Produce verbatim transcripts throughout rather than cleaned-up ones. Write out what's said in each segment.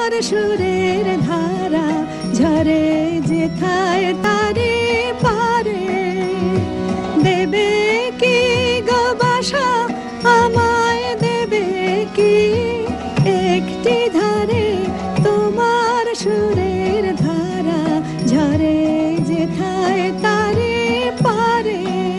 তোমার সুরের ধারা ঝরে যেথায় তারে পারে দেবে কি গো বাসা আমায় দেবে কি একটি ধারে তোমার সুরের ধারা ঝরে যেথায় তারে পারে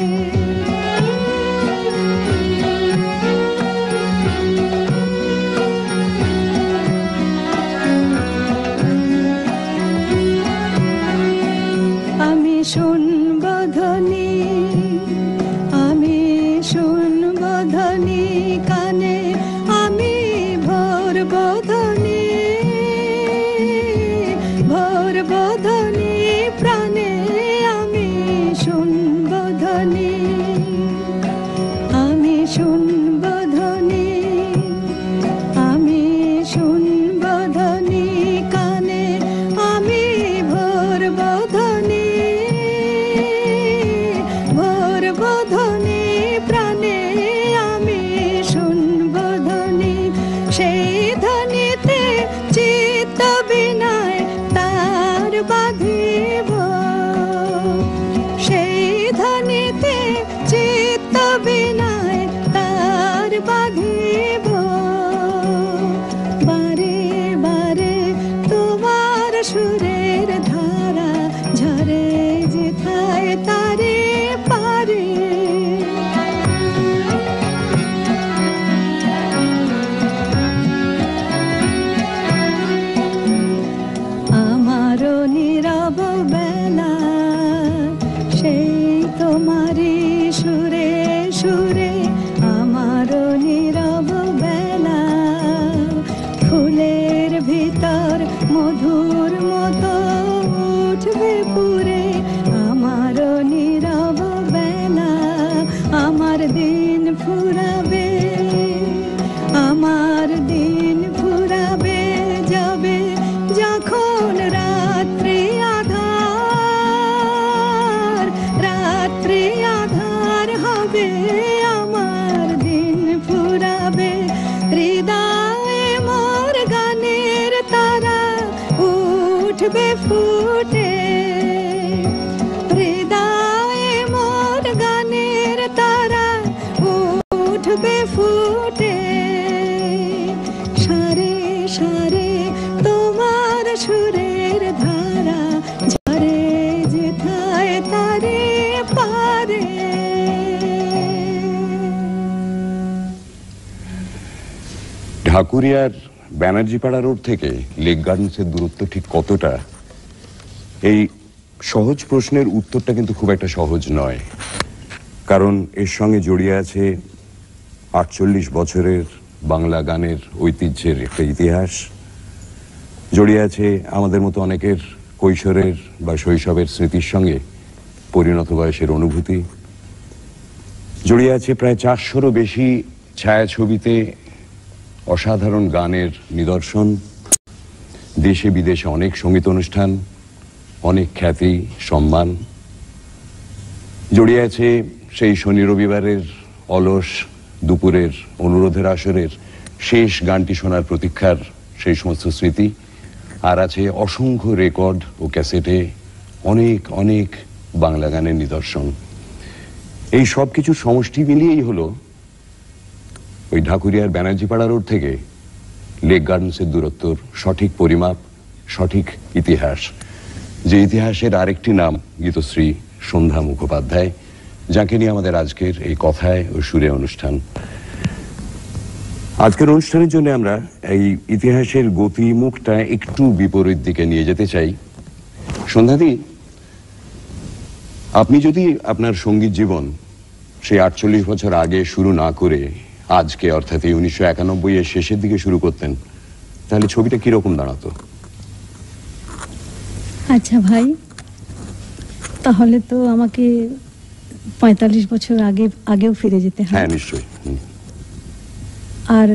আমি শুনব ধ্বনি আমি শুনব ধ্বনি কানে আমি ভরব ধ্বনি ভরব ধ্বনি প্রাণে আমি শুনব ধ্বনি আমি শুনব ধ্বনি আমি শুনব ধ্বনি কানে আমি ভরব ধ্বনি ভরব ধ্বনি প্রাণে আমি শুনব ধ্বনি সেই ধ্বনিতে চিত্ত বিনয় তার বাঁধিব সেই ধ্বনিতে চিত্ত বিনয় তার বাঁধিব বারে বারে তোমার সুরের ধারা ঝরে যেথায় তারে পারে আমারও নীরব বেলা সেই তোমারই সুরে সুরে আমারও নীরব বেলা ফুলের ভিতর মধুর মতো উঠবে পুরে আমারও নীরব বেলা আমার দিন ফুরাবে আমার দিন ফুরাবে যাবে যখন রাত্রি আধার রাত্রি আধার হবে আমার দিন ফুরাবে হৃদয়ে মোর গানের তারা উঠবে ফুটে হৃদয়ে মোর গানের তারা উঠবে ফুটে সারে সারে তোমার সুরের ধারা ঝরে যেথায় তারে পারে ঢাকুরিয়ার ব্যানার্জিপাড়া রোড থেকে লেক গার্ডেন্সের দূরত্ব ঠিক কতটা এই সহজ প্রশ্নের উত্তরটা কিন্তু খুব একটা সহজ নয় কারণ এর সঙ্গে জড়িয়ে আছে আটচল্লিশ বছরের বাংলা গানের ঐতিহ্যের একটা ইতিহাস জড়িয়ে আছে আমাদের মতো অনেকের কৈশোরের বা শৈশবের স্মৃতির সঙ্গে পরিণত বয়সের অনুভূতি জড়িয়ে আছে প্রায় চারশোরও বেশি ছায়াছবিতে অসাধারণ গানের নিদর্শন দেশে বিদেশে অনেক সঙ্গীত অনুষ্ঠান অনেক খ্যাতি সম্মান জড়িয়ে আছে সেই শনি রবিবারের অলস দুপুরের অনুরোধের আসরের শেষ গানটি শোনার প্রতীক্ষার সেই সমস্ত স্মৃতি আর আছে অসংখ্য রেকর্ড ও ক্যাসেটে অনেক অনেক বাংলা গানের নিদর্শন এই সব কিছু সমষ্টি মিলিয়েই হলো ওই ঢাকুরিয়ার ব্যানার্জিপাড়া রোড থেকে লেক গার্ডেন্সের দূরত্বর সঠিক পরিমাপ সঠিক ইতিহাস যে ইতিহাসের আরেকটি নাম গীতশ্রী সন্ধ্যা মুখোপাধ্যায় যাকে নিয়ে আমাদের আজকের এই কথায় ও সুরে অনুষ্ঠান আজকের অনুষ্ঠানের জন্য আমরা এই ইতিহাসের গতি মুখটা একটু বিপরীত দিকে নিয়ে যেতে চাই সন্ধ্যাদি আপনি যদি আপনার সঙ্গীত জীবন সেই আটচল্লিশ বছর আগে শুরু না করে আজকে অর্থাৎ এই উনিশশো একানব্বই এর শেষের দিকে শুরু করতেন তাহলে ছবিটা কিরকম দাঁড়াতো আচ্ছা ভাই তাহলে তো আমাকে পঁয়তাল্লিশ বছর আগে আগেও ফিরে যেতে হয় হ্যাঁ নিশ্চয়ই আর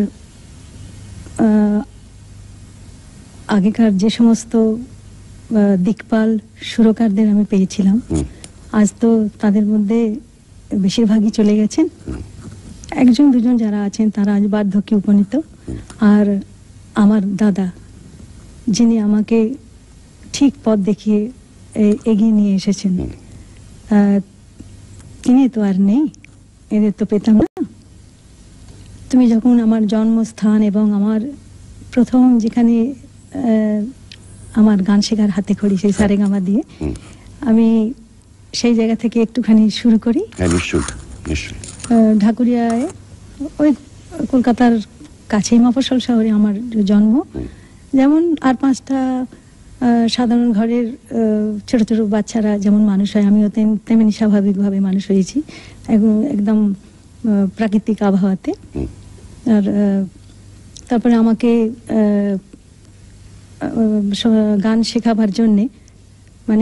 আগেকার যে সমস্ত দিকপাল সুরকারদের আমি পেয়েছিলাম আজ তো তাদের মধ্যে বেশিরভাগই চলে গেছেন একজন দুজন যারা আছেন তারা আজ বার্ধক্যে উপনীত আর আমার দাদা যিনি আমাকে ঠিক পথ দেখিয়ে এ- এগিয়ে নিয়ে এসেছেন, আহ, তিনি তো আর নেই, এদের তো পেতাম না। তুমি যখন আমার জন্মস্থান এবং আমার প্রথম যেখানে আহ, আমার গান শেখার হাতে খড়ি, সেই সারেগামা দিয়ে, হুম। আমি সেই জায়গা থেকে একটুখানি শুরু করি। হ্যাঁ, নিশ্চয়ই নিশ্চয়ই। আহ, ঢাকুরিয়ায়, ওই কলকাতার কাছেই মফস্বল শহরে আমার জন্ম। হুম। যেমন আর পাঁচটা আহ, সাধারণ ঘরের আহ, ছোট ছোট বাচ্চারা যেমন মানুষ হয়, আমিও তেম- তেমনি স্বাভাবিকভাবে মানুষ হয়েছি, একদম- একদম আহ, প্রাকৃতিক আবহাওয়াতে। হুম। আর আহ, তারপরে আমাকে আহ, আহ, স- গান শেখাবার জন্যে, মানে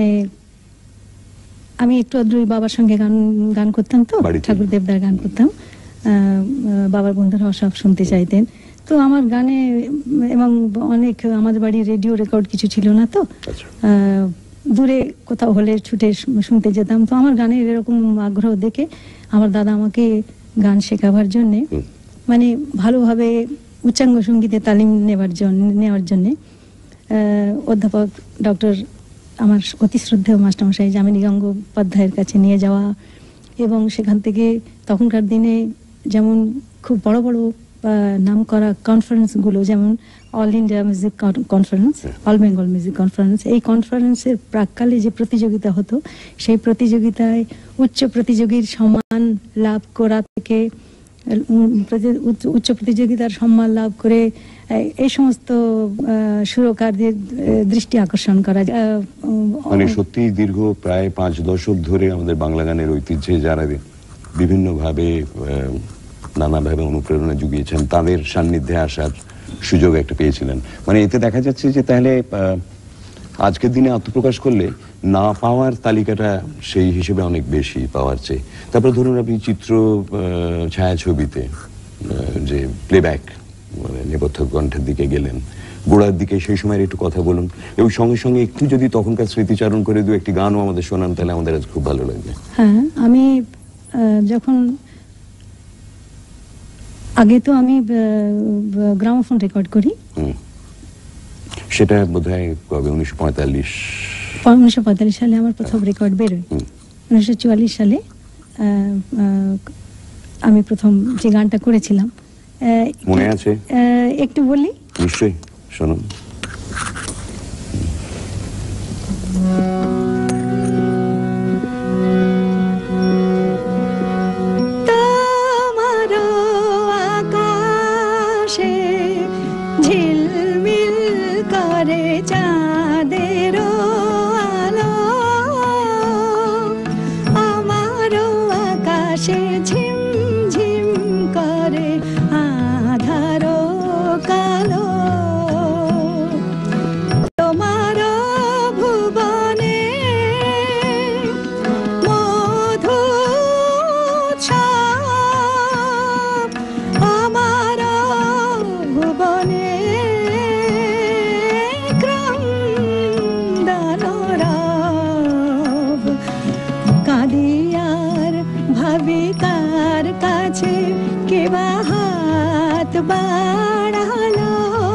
আমি একটু আধটু বাবার সঙ্গে গান গান করতাম, তো বাড়িতে? ঠাকুর দেবদার গান করতাম। আহ, আহ, বাবার বন্ধুরা সব শুনতে চাইতেন, তো আমার গানে, এবং অনেক, আমাদের বাড়ির রেডিও রেকর্ড কিছু ছিল না, তো আচ্ছা। আহ, দূরে কোথাও হলে ছুটে শু- শুনতে যেতাম। তো আমার গানের এরকম আগ্রহ দেখে আমার দাদা আমাকে গান শেখাবার জন্যে, হুম। মানে ভালোভাবে উচ্চাঙ্গ সঙ্গীতে তালিম নেবার জন্য নেওয়ার জন্যে আহ, অধ্যাপক ডক্টর আমার অতি শ্রদ্ধেয় মাস্টারমশাই যামিনী গঙ্গোপাধ্যায়ের কাছে নিয়ে যাওয়া, এবং সেখান থেকে তখনকার দিনে যেমন খুব বড় বড় নাম করা কনফারেন্সগুলো, যেমন All India music conference, All Bengal music conference, এই কনফারেন্সের প্রাককালে যে প্রতিযোগিতা হতো, সেই প্রতিযোগিতায় উচ্চ প্রতিযোগীর সম্মান লাভ করা থেকে উম, প্রতি- উচ্চ- উচ্চ প্রতিযোগিতার সম্মান লাভ করে এই- এই সমস্ত আহ, সুরকারদের আহ, দৃষ্টি আকর্ষণ করা, আহ, উম, মানে সত্যি দীর্ঘ প্রায় পাঁচ দশক ধরে আমাদের বাংলা গানের ঐতিহ্যে যারা বিভিন্নভাবে আহ, নানাভাবে অনুপ্রেরণা জুগিয়েছেন, তাদের সান্নিধ্যে আসার সুযোগ একটা পেয়েছিলেন। মানে এতে দেখা যাচ্ছে যে তাহলে আহ, আজকের দিনে আত্মপ্রকাশ করলে না পাওয়ার তালিকাটা সেই হিসেবে অনেক বেশি পাওয়ার চেয়ে। তারপরে ধরুন আপনি চিত্র আহ, ছায়াছবিতে আহ, যে প্লেব্যাক মানে নেপথ্য কণ্ঠের দিকে গেলেন, গোড়ার দিকে সেই সময়ের একটু কথা বলুন, এবং সঙ্গে সঙ্গে একটু যদি তখনকার স্মৃতিচারণ করে দু একটি গানও আমাদের শোনান, তাহলে আমাদের আজ খুব ভালো লাগবে। হ্যাঁ, আমি আহ, যখন আগে তো আমি গ্রামোফোন রেকর্ড করি, হুম। সেটা বোধহয় কবে, উনিশশো পঁয়তাল্লিশ? উনিশশো পঁয়তাল্লিশ সালে আমার প্রথম রেকর্ড বেরোয়। হুম। উনিশশো চুয়াল্লিশ সালে আহ, আহ, আমি প্রথম যে গানটা করেছিলাম, আহ, মনে আছে? আহ, একটু বলি। নিশ্চয়ই, শুনুন। তোমার আকাশে ঝিলমিল করে চাঁদের আলো, আমার আকাশে ঝিমঝিম করে আধার কালো। তোমার ভুবনে মধুচ্ছাপ, আমার ভুবনে ক্রন্দনরব। কাঁদিয়ার ভাবিকার কাছে কেবা হাত বাড়ালো,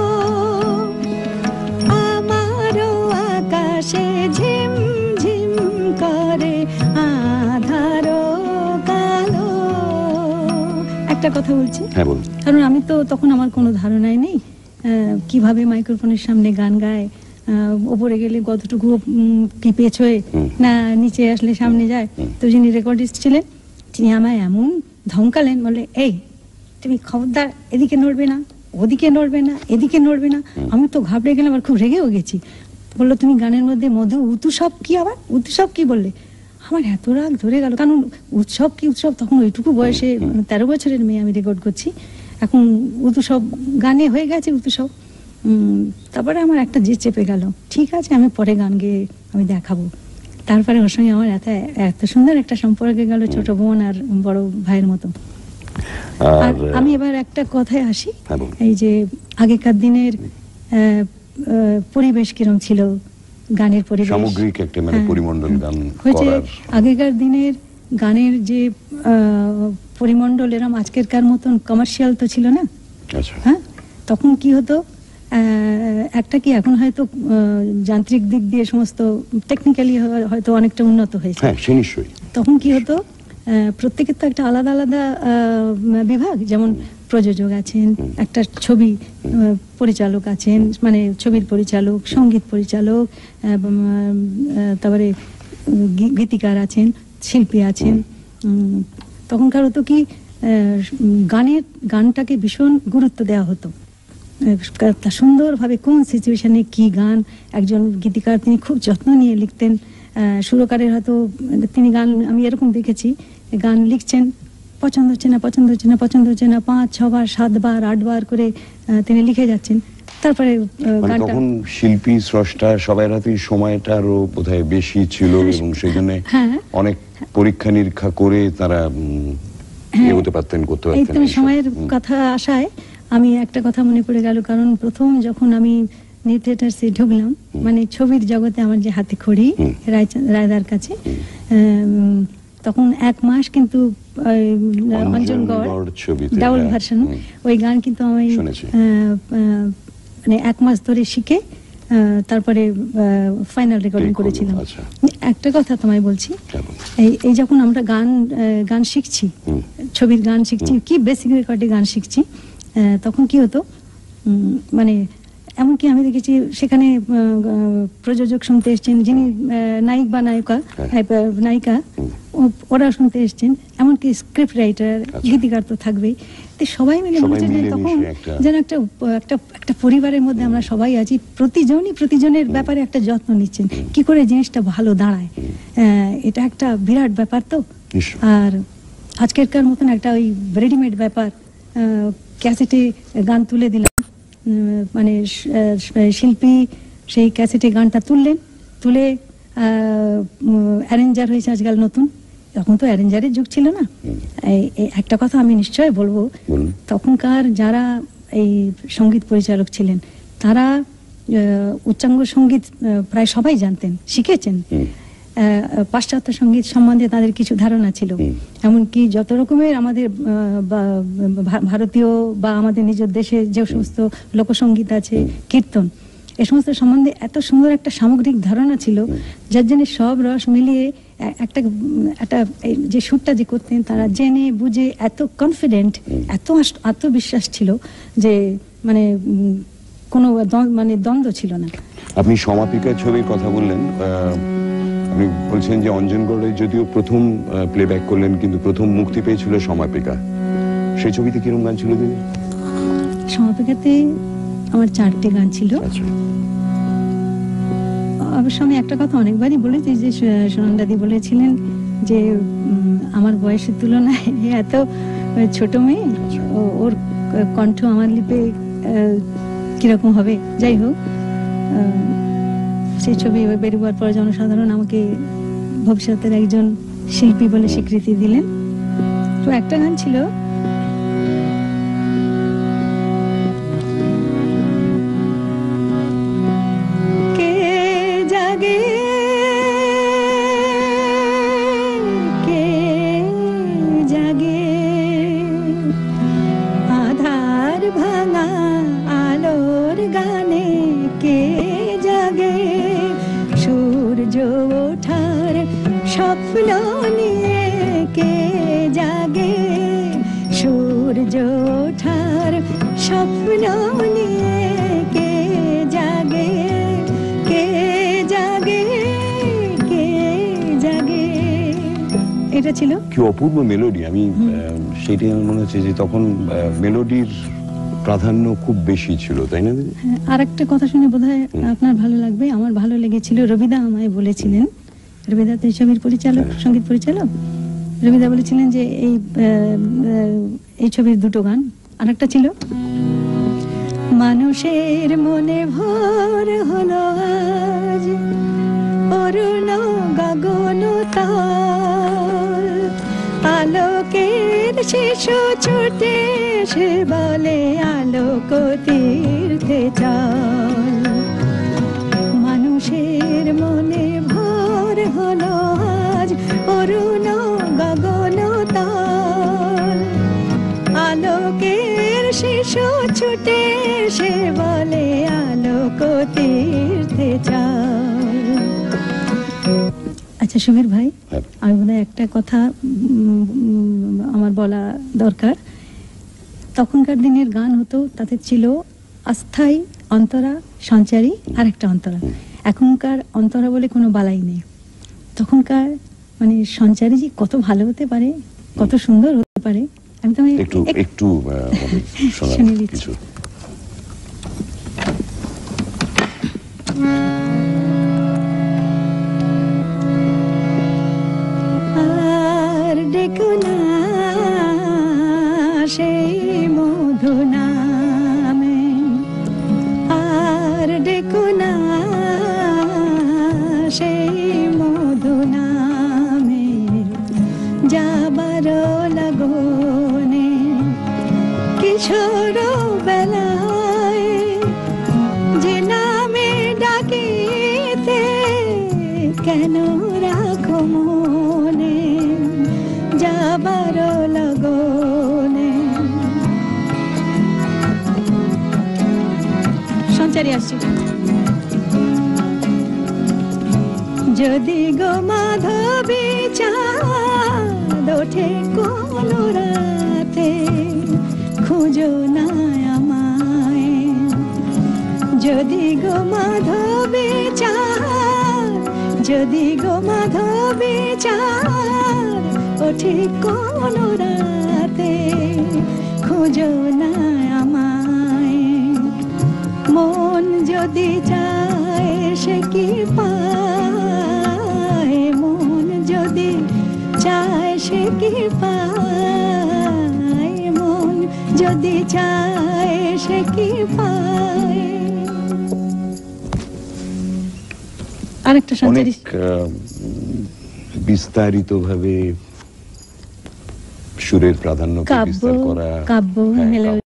আমারও আকাশে ঝিম ঝিম করে আধার কালো। একটা কথা বলছি, হ্যাঁ, বলুন। কারণ আমি তো তখন আমার কোনো ধারণাই নেই আহ, কিভাবে মাইক্রোফোনের সামনে গান গায়, আহ, ওপরে গেলে কতটুকু উম, কি পেছ হয়ে হুম। না নিচে আসলে সামনে যায়। হুম। তো যিনি রেকর্ডিস্ট ছিলেন, তিনি আমায় এমন ধমকালেন, বলে, এই তুমি খবরদার এদিকে নড়বে না, ওদিকে নড়বে না, এদিকে নড়বে না। আমি তো ঘাবড়ে গেলাম, আর খুব রেগেও গেছি। বললো, তুমি গানের মধ্যে মধু উৎসব কি, আবার উৎসব কি বললে? আমার এত রাগ ধরে গেল, কারণ উৎসব কি উৎসব, তখন ওইটুকু বয়সে, তেরো বছরের মেয়ে আমি রেকর্ড করছি, এখন উৎসব গানে হয়ে গেছে উৎসব। উম, তারপরে আমার একটা যে চেপে গেল, ঠিক আছে আমি পরে গান গেয়ে আমি দেখাবো। তারপরে ওর সঙ্গে আমার এত এত সুন্দর একটা সম্পর্কে গেল, ছোট বোন আর বড় ভাইয়ের মতো। আর আর আমি এবার একটা কথায় আসি, হ্যাঁ, বলুন। এই যে আগেকার দিনের আহ, আহ, পরিবেশ কিরম ছিল, গানের পরিবেশ, সামগ্রিক একটা মানে হ্যাঁ। পরিমণ্ডল গান হয়েছে করার। আগেকার দিনের গানের যে আহ, পরিমণ্ডল এরম আজকেরকার মতন কমার্শিয়াল তো ছিল না। আচ্ছা। হ্যাঁ, তখন কি হতো, আহ, একটা কি এখন হয়তো আহ, যান্ত্রিক দিক দিয়ে সমস্ত টেকনিক্যালি হয়তো অনেকটা উন্নত হয়েছে। হ্যাঁ, সে নিশ্চয়ই। তখন কি হতো, আহ, প্রত্যেকের তো একটা আলাদা আলাদা আহ, বিভাগ, যেমন প্রযোজক আছেন, একটা ছবি আহ, পরিচালক আছেন, মানে ছবির পরিচালক, সঙ্গীত পরিচালক, এবং, আহ, তারপরে গী- গীতিকার আছেন, শিল্পী আছেন। উম, তখনকার হতো কি, আহ, গানের গানটাকে ভীষণ গুরুত্ব দেওয়া হতো। আহ, তা সুন্দরভাবে কোন সিচুয়েশনে কি গান, একজন গীতিকার তিনি খুব যত্ন নিয়ে লিখতেন। আহ, সুরকারের হয়তো তিনি গান, আমি এরকম দেখেছি, গান লিখছেন, পছন্দ হচ্ছে না পছন্দ হচ্ছে না পছন্দ হচ্ছে না পাঁচ ছবার সাতবার আটবার করে আহ, তিনি লিখে যাচ্ছেন, তারপরে আহ, মানে গানটা। তখন শিল্পী স্রষ্টা সবাই হাতেই সময়টা আরো বোধহয় বেশি ছিল, এবং সেই জন্য হ্যাঁ। অনেক পরীক্ষা নিরীক্ষা করে তারা উম, ইয়ে হতে পারতেন, করতে এই পারতেন তুমি এইসব। সময়ের হুম। কথা আসায় আমি একটা কথা মনে পড়ে গেল, কারণ প্রথম যখন আমি নিউ থিয়েটার্সে ঢুকলাম, মানে ছবির জগতে আমার যে হাতে খড়ি হুম। রায়চা- রায়দার কাছে, উম, তখন এক মাস কিন্তু অঞ্জনগড় অঞ্জনগড় ছবিতে, ডাবল হ্যাঁ, ভার্সন, হুম। ওই গান কিন্তু আমি শুনেছি। আহ, আহ, মানে এক মাস ধরে শিখে আহ, তারপরে ফাইনাল রেকর্ডিং Take হলো, করেছিলাম। আচ্ছা। একটা কথা তোমায় বলছি, কেমন? এই এই যখন আমরা গান আহ, গান শিখছি, হুম। ছবির গান শিখছি, কি বেসিক রেকর্ডে গান শিখছি, আহ, তখন কি হতো, উম, মানে এমনকি আমি দেখেছি সেখানে আহ, আহ, প্রযোজক শুনতে এসছেন, যিনি আহ, নায়ক বা নায়িকা, হ্যাঁ। আহ, নায়িকা, হুম। ও- ওরা শুনতে এসছেন, এমনকি স্ক্রিপ্ট রাইটার, আচ্ছা। গীতিকার তো থাকবেই। তো সবাই মিলে সবাই মনে হচ্ছে যে মিলেমিশে তখন একটা- যেন একটা একটা একটা পরিবারের মধ্যে আমরা সবাই আছি, প্রতিজনই প্রতিজনের ব্যাপারে একটা যত্ন নিচ্ছেন, কি করে জিনিসটা ভালো দাঁড়ায়। আহ, এটা একটা বিরাট ব্যাপার তো। নিশ্চয়ই। আর আজকেরকার মতন একটা ওই রেডিমেড ব্যাপার, আহ, ক্যাসেটে গান তুলে দিলাম, উম, মানে শ- আহ, শিল্পী সেই ক্যাসেটে গানটা তুললেন, তুলে অ্যারেঞ্জার হয়েছে আজকাল নতুন, তখন তো অ্যারেঞ্জারের যুগ ছিল না। এই- এই একটা কথা আমি নিশ্চয় বলবো, বলুন। তখনকার যারা এই সঙ্গীত পরিচালক ছিলেন, তারা আহ, উচ্চাঙ্গ সঙ্গীত আহ, প্রায় সবাই জানতেন, শিখেছেন। হুম। আহ, পাশ্চাত্য সঙ্গীত সম্বন্ধে তাদের কিছু ধারণা ছিল, হুম। এমনকি যত রকমের আমাদের আহ, বা- ভা- ভারতীয় বা আমাদের নিজের দেশে যে সমস্ত লোকসঙ্গীত আছে, কীর্তন, এ সমস্ত সম্বন্ধে এত সুন্দর একটা সামগ্রিক ধারণা ছিল, যার জন্য সব রস মিলিয়ে এ- একটা উম, একটা এই যে সুরটা যে করতেন, তারা জেনে বুঝে এত কনফিডেন্ট, এত আস- আত্মবিশ্বাস ছিল যে মানে উম, কোনো দ্বন্দ্ব- মানে দ্বন্দ্ব ছিল না। আপনি সমাপিকা ছবির কথা বললেন, আহ, আপনি বলছেন যে অঞ্জনগড়ে যদিও প্রথম প্লেব্যাক করলেন, কিন্তু প্রথম মুক্তি পেয়েছিল সমাপিকা। সেই ছবিতে কিরকম গান ছিল দিদি? সমাপিকাতে আমার চারটে গান ছিল। আচ্ছা। অবশ্য আমি একটা কথা অনেকবারই বলেছি, যে সোনান্দাদি বলেছিলেন যে উম, আমার বয়সের তুলনায় এ এত ছোট মেয়ে, ও- ওর কণ্ঠ আমার লিপে আহ, কিরকম হবে। যাই হোক, আহ, সেই ছবি বেরোবার পর জনসাধারণ আমাকে ভবিষ্যতের একজন শিল্পী বলে স্বীকৃতি দিলেন। তো একটা গান ছিল, কে জাগে কে জাগে আধার ভাঙা আলোর গানে, কে জাগে সূর্য ওঠার স্বপ্ন নিয়ে, কে জাগে সূর্য ওঠার স্বপ্ন নিয়ে, কে জাগে কে জাগে কে জাগে। এটা ছিল। কি অপূর্ব মেলোডি! আমি আহ, সেটাই আমার মনে হচ্ছে যে তখন মেলোডির প্রাধান্য খুব বেশি ছিল, তাই না দিদি? হ্যাঁ, আর একটা কথা শুনে বোধহয় আপনার ভালো লাগবে, আমার ভালো লেগেছিল, রবিদা আমায় বলেছিলেন, রবিদা তো এই ছবির পরিচালক, সঙ্গীত পরিচালক, রবিদা বলেছিলেন যে এই আহ, আহ, এই ছবির দুটো গান, আর একটা ছিল, মানুষের মনে ভর হলো আজ অরুণ গগন তল, আলোকের শিশু ছুটে সে বলে আলোক তীর্থে চল, মানুষের মনে ভর হলো আজ অরুণ গগন তল, আলোকের শিশু ছুটে সে বলে আলোক আচ্ছা সুবীর ভাই, হ্যাঁ। আমি বোধহয় একটা কথা উম, উম, আমার বলা দরকার। তখনকার দিনের গান হতো, তাতে ছিল অস্থায়ী, অন্তরা, সঞ্চারী আর একটা অন্তরা। এখনকার অন্তরা বলে কোনো বালাই নেই। তখনকার মানে সঞ্চারী যে কত ভালো হতে পারে, কত সুন্দর হতে পারে, আমি তো মানে একটু এক- একটু আহ, আমাদের শোনান শুনিয়ে দিচ্ছি। কিছু। আর ডেকো না সেই মধু নামে, আর ডেকো না সেই মধু নামে, যাবার লগনে কিশোর বেলায় যে নামে ডাকিতে কেন রাখো মনে, যাবার লগনে। সঞ্চারী আসছি। যদি গো মাধবী চাঁদ ওঠে কোন রাতে, খুঁজো না আমায়। যদি গো মাধবী চাঁদ, যদি গো মাধবী চাঁদ ওঠে কোন রাতে, খুঁজো না আমায়। মন যদি চায় সে কি পায়, মন যদি চায় সে কি পায়, মন যদি চায় সে কি পায়। আরেকটা সঞ্চারী। অনেক বিস্তারিত ভাবে সুরের প্রাধান্য কাব্য, বিস্তার করা, কাব্য, হ্যাঁ, মেলোডি।